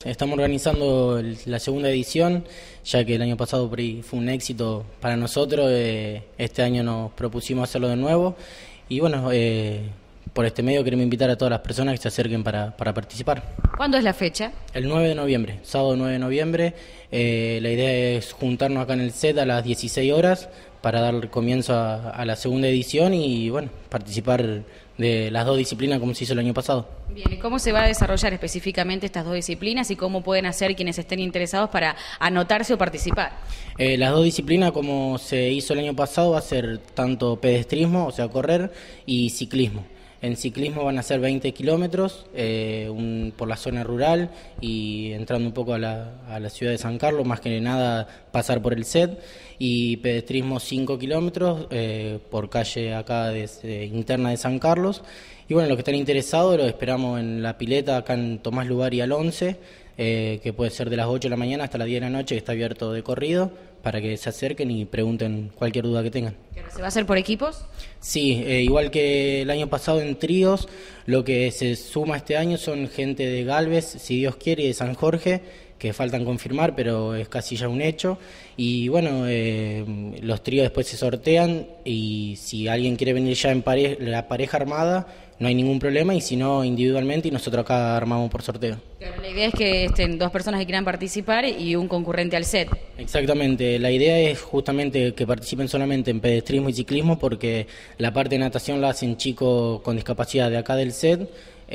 Estamos organizando la segunda edición, ya que el año pasado fue un éxito para nosotros. Este año nos propusimos hacerlo de nuevo y bueno, por este medio queremos invitar a todas las personas que se acerquen para participar. ¿Cuándo es la fecha? El 9 de noviembre, sábado 9 de noviembre. La idea es juntarnos acá en el set a las 16 horas para dar comienzo a la segunda edición y bueno, participar de las dos disciplinas como se hizo el año pasado. Bien, ¿y cómo se va a desarrollar específicamente estas dos disciplinas y cómo pueden hacer quienes estén interesados para anotarse o participar? Las dos disciplinas, como se hizo el año pasado, va a ser tanto pedestrismo, o sea, correr, y ciclismo. En ciclismo van a ser 20 kilómetros por la zona rural y entrando un poco a la ciudad de San Carlos, más que nada pasar por el set, y pedestrismo 5 kilómetros por calle acá interna de San Carlos. Y bueno, los que están interesados los esperamos en la pileta acá en Tomás Lugari al 11, que puede ser de las 8 de la mañana hasta las 10 de la noche, que está abierto de corrido, para que se acerquen y pregunten cualquier duda que tengan. ¿Se va a hacer por equipos? Sí, igual que el año pasado en tríos, lo que se suma este año son gente de Galvez, si Dios quiere, y de San Jorge, que faltan confirmar, pero es casi ya un hecho. Y bueno, los tríos después se sortean y si alguien quiere venir ya en la pareja armada, no hay ningún problema, y si no, individualmente, y nosotros acá armamos por sorteo. Claro, la idea es que estén dos personas que quieran participar y un concurrente al set. Exactamente, la idea es justamente que participen solamente en pedestrismo y ciclismo, porque la parte de natación la hacen chicos con discapacidad de acá del set,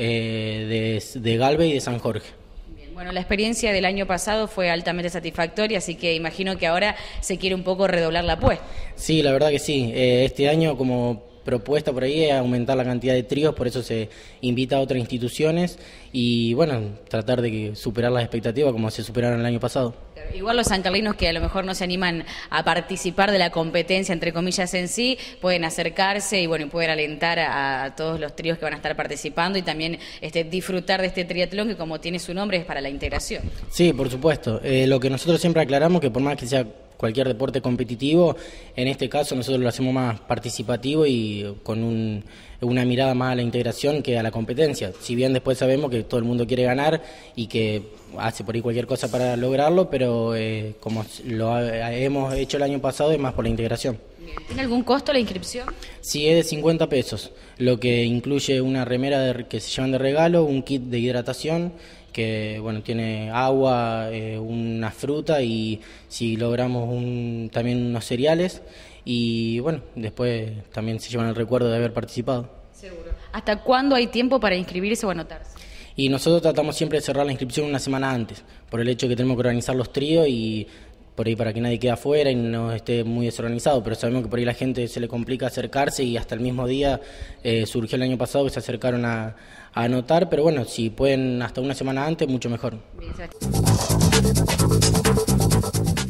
de Galvez y de San Jorge. Bien, bueno, la experiencia del año pasado fue altamente satisfactoria, así que imagino que ahora se quiere un poco redoblar la apuesta. Sí, la verdad que sí. Este año, como propuesta por ahí, es aumentar la cantidad de tríos, por eso se invita a otras instituciones y bueno, tratar de superar las expectativas como se superaron el año pasado. Igual los sancarlinos que a lo mejor no se animan a participar de la competencia, entre comillas, en sí, pueden acercarse y bueno, y poder alentar a todos los tríos que van a estar participando y también disfrutar de este triatlón que, como tiene su nombre, es para la integración. Sí, por supuesto. Lo que nosotros siempre aclaramos, que por más que sea cualquier deporte competitivo, en este caso nosotros lo hacemos más participativo y con una mirada más a la integración que a la competencia. Si bien después sabemos que todo el mundo quiere ganar y que hace por ahí cualquier cosa para lograrlo, pero como lo hemos hecho el año pasado, es más por la integración. ¿Tiene algún costo la inscripción? Sí, es de 50 pesos, lo que incluye una remera que se llevan de regalo, un kit de hidratación, que bueno, tiene agua, una fruta y si logramos también unos cereales, y bueno, después también se llevan el recuerdo de haber participado. Seguro. ¿Hasta cuándo hay tiempo para inscribirse o anotarse? Y nosotros tratamos siempre de cerrar la inscripción una semana antes, por el hecho de que tenemos que organizar los tríos y por ahí para que nadie quede afuera y no esté muy desorganizado, pero sabemos que por ahí la gente se le complica acercarse y hasta el mismo día surgió el año pasado que se acercaron a anotar, pero bueno, si pueden hasta una semana antes, mucho mejor. Bien,